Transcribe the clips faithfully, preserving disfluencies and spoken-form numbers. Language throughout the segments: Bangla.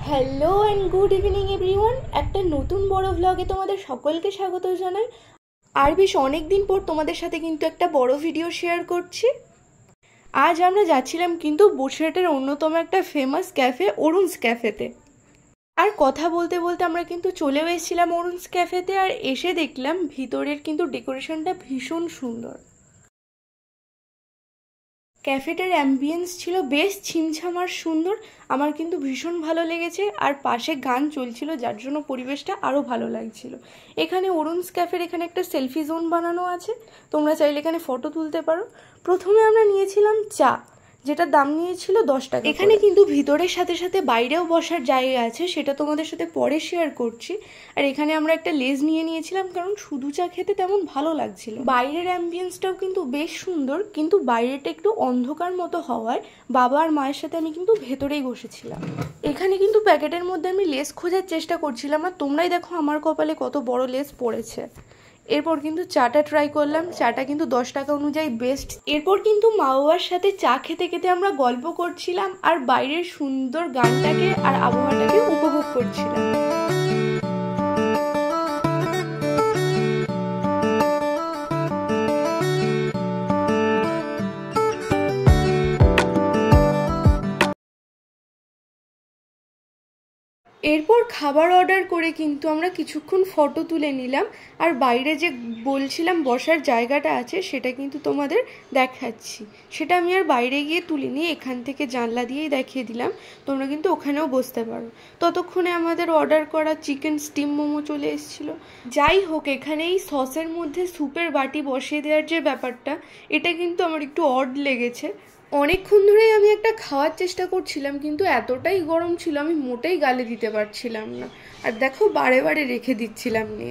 Hello and good evening everyone. একটা নতুন বড় ভ্লগে তোমাদের সকলকে স্বাগত জানাই। আর বেশ অনেক দিন পর তোমাদের সাথে কিন্তু একটা বড় ভিডিও শেয়ার করছি। আজ আমরা যাচ্ছিলাম কিন্তু বসিরহাটের অন্যতম একটা ফেমাস ক্যাফে অরুণস ক্যাফেতে। আর কথা বলতে বলতে আমরা কিন্তু চলেও এসেছিলাম অরুণস ক্যাফেতে। আর এসে দেখলাম ভিতরের কিন্তু ডেকোরেশনটা ভীষণ সুন্দর। ক্যাফেটার অ্যাম্বিয়েন্স ছিল বেশ ছিমছাম আর সুন্দর, আমার কিন্তু ভীষণ ভালো লেগেছে। আর পাশে গান চলছিল, যার জন্য পরিবেশটা আরও ভালো লাগছিল। এখানে অরুণস ক্যাফের এখানে একটা সেলফি জোন বানানো আছে, তোমরা চাইলে এখানে ফটো তুলতে পারো। প্রথমে আমরা নিয়েছিলাম চা, যেটার দাম নিয়েছিল দশ টাকা। এখানে কিন্তু ভিতরের সাথে সাথে বাইরেও বসার জায়গা আছে, সেটা তোমাদের সাথে পরে শেয়ার করছি। আর এখানে আমরা একটা লেজ নিয়ে নিয়েছিলাম, কারণ শুধু চা খেতে তেমন ভালো লাগছিল। বাইরের অ্যাম্বিয়েন্সটাও কিন্তু বেশ সুন্দর, কিন্তু বাইরেটা একটু অন্ধকার মতো হওয়ায় বাবা আর মায়ের সাথে আমি কিন্তু ভেতরেই বসেছিলাম। এখানে কিন্তু প্যাকেটের মধ্যে আমি লেস খোঁজার চেষ্টা করছিলাম, আর তোমরাই দেখো আমার কপালে কত বড় লেস পড়েছে। এরপর কিন্তু চাটা ট্রাই করলাম, চাটা কিন্তু দশ টাকা অনুযায়ী বেস্ট। এরপর কিন্তু মা বাবার সাথে চা খেতে খেতে আমরা গল্প করছিলাম আর বাইরের সুন্দর গানটাকে আর আবহাওয়াটাকে উপভোগ করছিলাম। এরপর খাবার অর্ডার করে কিন্তু আমরা কিছুক্ষণ ফটো তুলে নিলাম। আর বাইরে যে বলছিলাম বসার জায়গাটা আছে, সেটা কিন্তু তোমাদের দেখাচ্ছি। সেটা আমি আর বাইরে গিয়ে তুলিনি, এখান থেকে জানলা দিয়েই দেখিয়ে দিলাম। তোমরা কিন্তু ওখানেও বসতে পারো। ততক্ষণে আমাদের অর্ডার করা চিকেন স্টিম মোমো চলে এসেছিলো। যাই হোক, এখানে এই সসের মধ্যে স্যুপের বাটি বসিয়ে দেওয়ার যে ব্যাপারটা, এটা কিন্তু আমার একটু অড লেগেছে। অনেকক্ষণ ধরেই আমি একটা খাওয়ার চেষ্টা করছিলাম, কিন্তু এতটাই গরম ছিল আমি মোটেই গালে দিতে পারছিলাম না। আর দেখো বারে বারে রেখে দিচ্ছিলাম নিয়ে।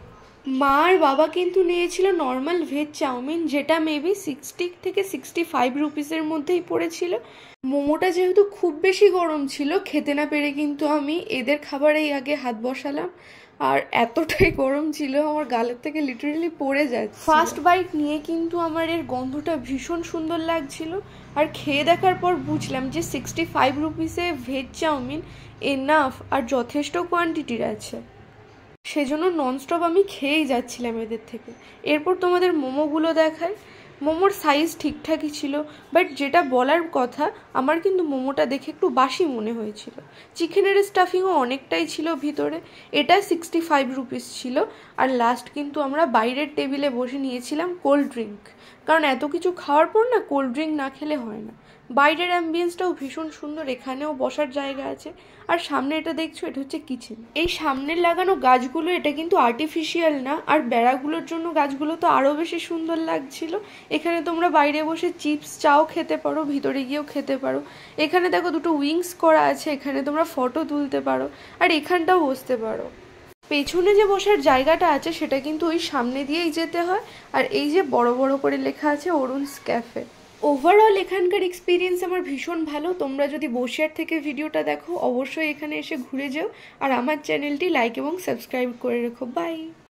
মা আর বাবা কিন্তু নিয়েছিল নর্মাল ভেজ চাউমিন, যেটা মেবি সিক্সটি থেকে সিক্সটি ফাইভ রুপিসের মধ্যেই পড়েছিল। মোমোটা যেহেতু খুব বেশি গরম ছিল, খেতে না পেরে কিন্তু আমি এদের খাবারেই আগে হাত বসালাম। আর এতটাই গরম ছিল আমার গালের থেকে লিটারেলি পড়ে যাচ্ছে। ফার্স্ট বাইট নিয়ে কিন্তু আমার এর গন্ধটা ভীষণ সুন্দর লাগছিল। আর খেয়ে দেখার পর বুঝলাম যে সিক্সটি ফাইভ রুপিসে ভেজ চাউমিন এনাফ আর যথেষ্ট কোয়ান্টিটির আছে, সেজন্য ননস্টপ আমি খেয়েই যাচ্ছিলাম এদের থেকে। এরপর তোমাদের মোমোগুলো দেখায়। মোমোর সাইজ ঠিকঠাকই ছিল, বাট যেটা বলার কথা, আমার কিন্তু মোমোটা দেখে একটু বাসি মনে হয়েছিল। চিকেনের স্টাফিংও অনেকটাই ছিল ভিতরে। এটা সিক্সটি ফাইভ রুপিস ছিল। আর লাস্ট কিন্তু আমরা বাইরের টেবিলে বসে নিয়েছিলাম কোল্ড ড্রিঙ্ক, কারণ এত কিছু খাওয়ার পর না কোল্ড ড্রিঙ্ক না খেলে হয় না। বাইরের অ্যাম্বিয়েন্সটাও ভীষণ সুন্দর, এখানেও বসার জায়গা আছে। আর সামনে এটা দেখছো, এটা হচ্ছে কিচেন। এই সামনের লাগানো গাছগুলো এটা কিন্তু আর্টিফিশিয়াল না, আর বেড়াগুলোর জন্য গাছগুলো তো আরও বেশি সুন্দর লাগছিল। এখানে তোমরা বাইরে বসে চিপস চাও খেতে পারো, ভিতরে গিয়েও খেতে পারো। এখানে দেখো দুটো উইংস করা আছে, এখানে তোমরা ফটো তুলতে পারো। আর এখানটাও বসতে পারো। পেছনে যে বসার জায়গাটা আছে সেটা কিন্তু ওই সামনে দিয়েই যেতে হয়। আর এই যে বড় বড় করে লেখা আছে অরুণস ক্যাফে। ওভারঅল এখানকার এক্সপিরিয়েন্স আমার ভীষণ ভালো। তোমরা যদি বসিরহাট থেকে ভিডিওটা দেখো, অবশ্যই এখানে এসে ঘুরে যাও। আর আমার চ্যানেলটি লাইক এবং সাবস্ক্রাইব করে রেখো। বাই।